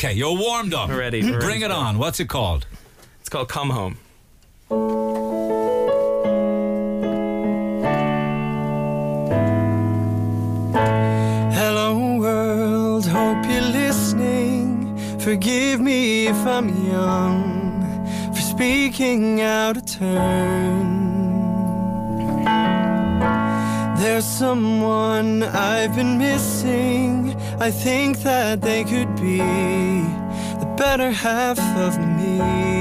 Okay, you're warmed up. We're ready. Bring it on. What's it called? It's called Come Home. Hello world, hope you're listening. Forgive me if I'm young for speaking out of turn. There's someone I've been missing. I think that they could be the better half of me.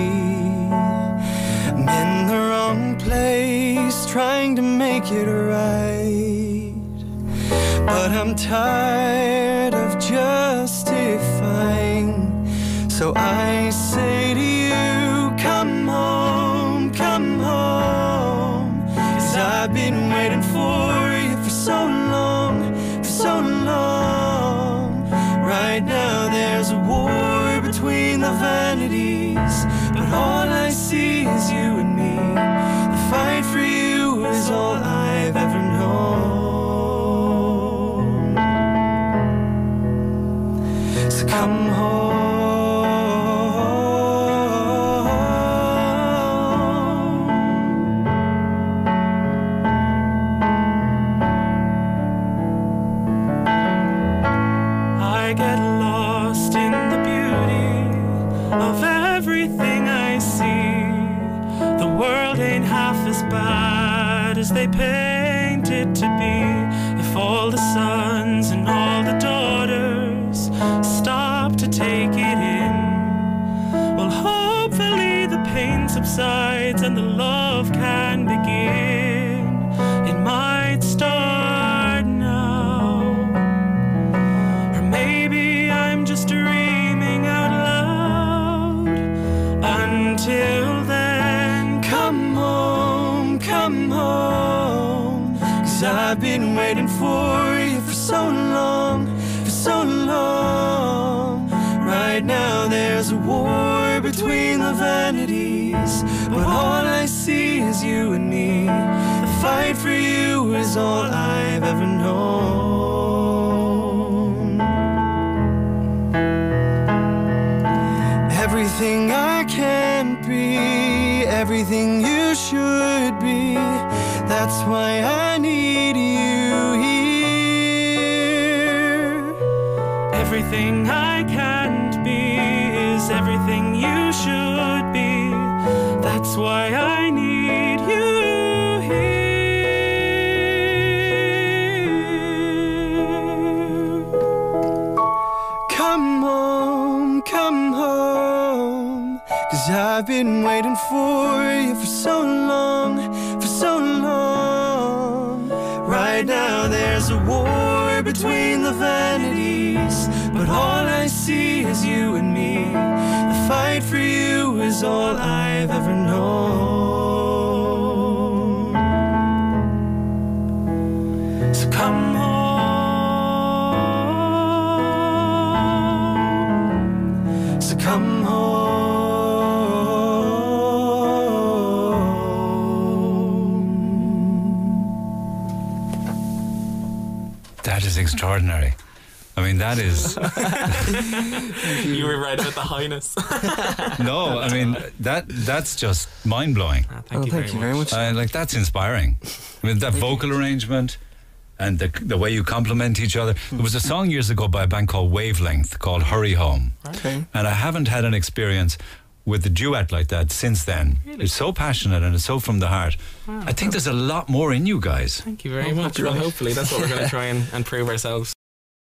I'm in the wrong place, trying to make it right, but I'm tired of justifying. So I say to you, come home, come home. 'Cause I've been waiting for you for so long, for so long. Right now there's a war between the vanities, but all I see is you and me. The fight for you is all I've ever known. So come home. I get lost in the beauty of everything I see. The world ain't half as bad as they paint it to be. If all the sons and all the daughters stop to take it in, well, hopefully the pain subsides and the love can begin. It might start now, or maybe I'm just dreaming out loud. Until then, come home, come home. 'Cause I've been waiting for you for so long, for so long. Right now there's a war between the vanities, but all I see is you and me. The fight for you is all I've ever known. Everything I can't be, everything you should be. That's why I need you here. Everything I can't be is everything you should be. That's why I need you here. Come home, come home. 'Cause I've been waiting for you for so long, for so long. Right now there's a war between the vanities, but all I see is you and me. The fight for you is all I've ever known. So come home, so come home. That is extraordinary. I mean, that is... You were right about the highness. No, I mean, that's just mind-blowing. Thank you very much. Like, that's inspiring. I mean, that vocal arrangement and the way you complement each other. There was a song years ago by a band called Wavelength called Hurry Home. Okay. And I haven't had an experience with a duet like that since then. Really? It's so passionate and it's so from the heart. Wow. I think there's a lot more in you guys. Thank you very much. Well, hopefully that's what we're going to try and prove ourselves.